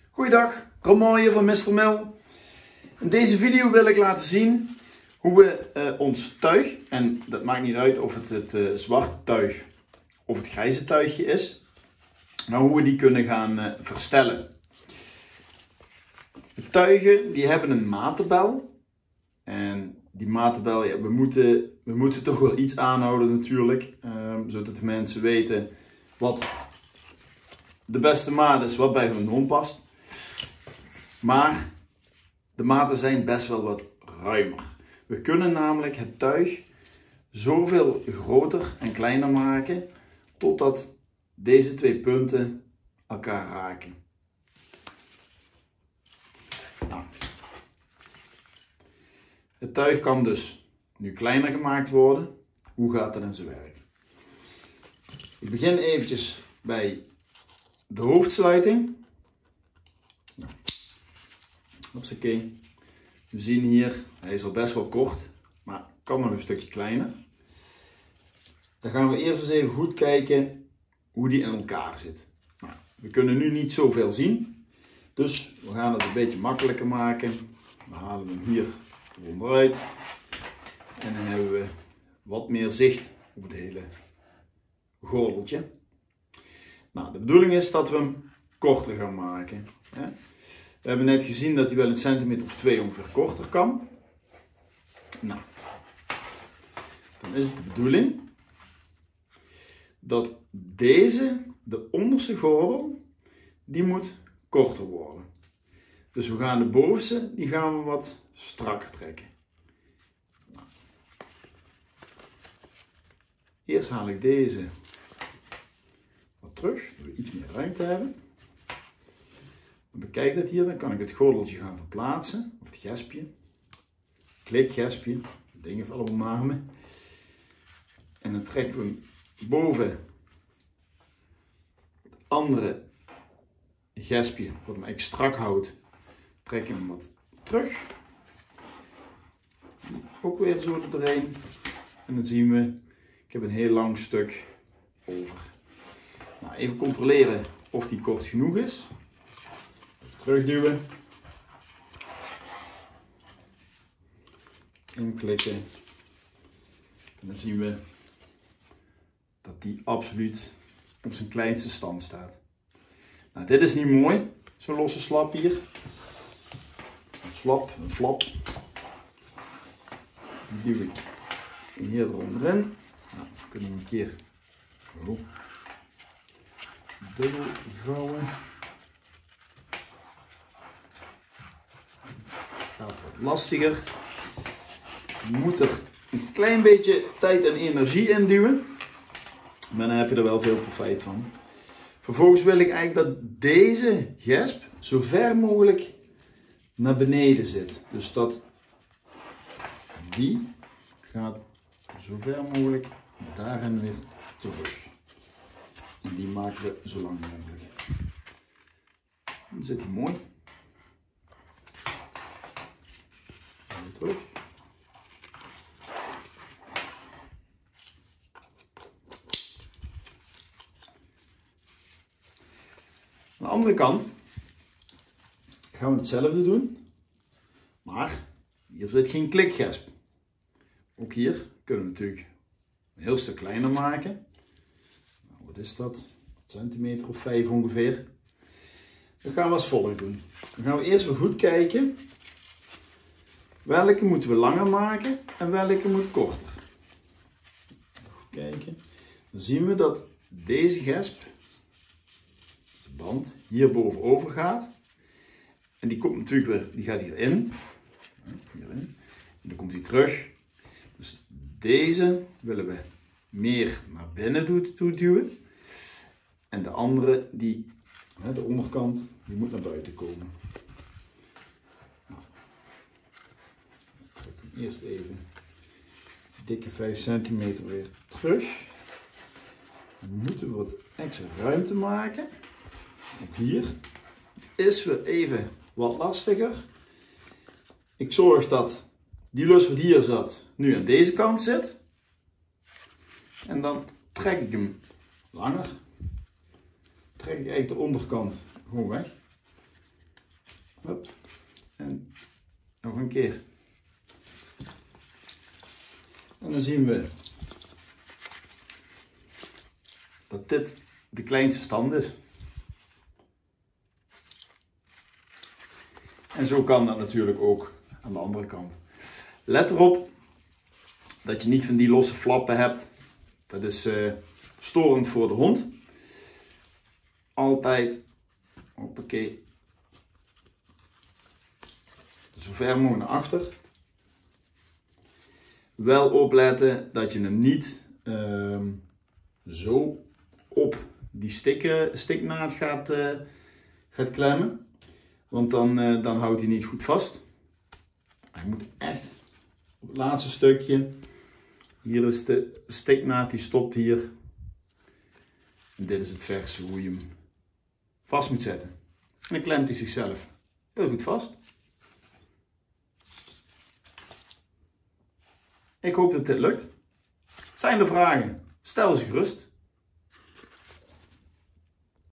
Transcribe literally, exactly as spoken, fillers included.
Goeiedag, Roman hier van mister Mill. In deze video wil ik laten zien hoe we uh, ons tuig, en dat maakt niet uit of het het uh, zwarte tuig of het grijze tuigje is, maar hoe we die kunnen gaan uh, verstellen. De tuigen die hebben een maattabel en die maattabel, ja, we, moeten, we moeten toch wel iets aanhouden natuurlijk, uh, zodat de mensen weten wat de beste maat is wat bij hun hond past. Maar de maten zijn best wel wat ruimer. We kunnen namelijk het tuig zoveel groter en kleiner maken totdat deze twee punten elkaar raken. Nou, het tuig kan dus nu kleiner gemaakt worden. Hoe gaat dat in zijn werk? Ik begin eventjes bij de hoofdsluiting. Nou. Hopsakee. We zien hier, hij is al best wel kort, maar kan nog een stukje kleiner. Dan gaan we eerst eens even goed kijken hoe die in elkaar zit. Nou, we kunnen nu niet zoveel zien, dus we gaan het een beetje makkelijker maken. We halen hem hier onderuit en dan hebben we wat meer zicht op het hele gordeltje. Nou, de bedoeling is dat we hem korter gaan maken. Hè? We hebben net gezien dat hij wel een centimeter of twee ongeveer korter kan. Nou, dan is het de bedoeling dat deze, de onderste gordel, die moet korter worden. Dus we gaan de bovenste, die gaan we wat strakker trekken. Nou. Eerst haal ik deze wat terug, dat we iets meer ruimte hebben. Bekijk dat hier, dan kan ik het gordeltje gaan verplaatsen, of het gespje, klikgespje, dingen vallen om naar me. En dan trekken we hem boven het andere gespje, wat hem eigenlijk strak houdt, trekken we hem wat terug. Ook weer zo er doorheen. En dan zien we, ik heb een heel lang stuk over. Nou, even controleren of die kort genoeg is. Terugduwen. Inklikken. En dan zien we dat die absoluut op zijn kleinste stand staat. Nou, dit is niet mooi, zo'n losse slap hier. Een slap, een flap. Die duw ik hier eronderin. Nou, dan kunnen we een keer oh, dubbel vouwen. Gaat wat lastiger. Je moet er een klein beetje tijd en energie in duwen. Maar dan heb je er wel veel profijt van. Vervolgens wil ik eigenlijk dat deze gesp zo ver mogelijk naar beneden zit. Dus dat die gaat zo ver mogelijk daarin weer terug. En die maken we zo lang mogelijk. Dan zit hij mooi. Terug. Aan de andere kant gaan we hetzelfde doen, maar hier zit geen klikgesp. Ook hier kunnen we natuurlijk een heel stuk kleiner maken. Nou, wat is dat? Een centimeter of vijf ongeveer. Dat gaan we als volgt doen. Dan gaan we eerst weer goed kijken. Welke moeten we langer maken en welke moet korter? Goed kijken. Dan zien we dat deze gesp, de band, hier bovenover gaat. En die komt natuurlijk weer, die gaat hierin. hierin. En dan komt hij terug. Dus deze willen we meer naar binnen toe duwen. En de andere, die, de onderkant, die moet naar buiten komen. Eerst even dikke vijf centimeter weer terug. Dan moeten we wat extra ruimte maken. Ook hier is weer even wat lastiger. Ik zorg dat die lus wat hier zat nu aan deze kant zit. En dan trek ik hem langer. Trek ik eigenlijk de onderkant gewoon weg. Hop. En nog een keer. En dan zien we dat dit de kleinste stand is. En zo kan dat natuurlijk ook aan de andere kant. Let erop dat je niet van die losse flappen hebt. Dat is uh, storend voor de hond. Altijd, hoppakee, zo ver mogelijk naar achter. Wel opletten dat je hem niet uh, zo op die stikken, stiknaad gaat, uh, gaat klemmen. Want dan, uh, dan houdt hij niet goed vast. Hij moet echt op het laatste stukje. Hier is de stiknaad, die stopt hier. En dit is het verse hoe je hem vast moet zetten. En dan klemt hij zichzelf heel goed vast. Ik hoop dat dit lukt. Zijn er vragen? Stel ze gerust.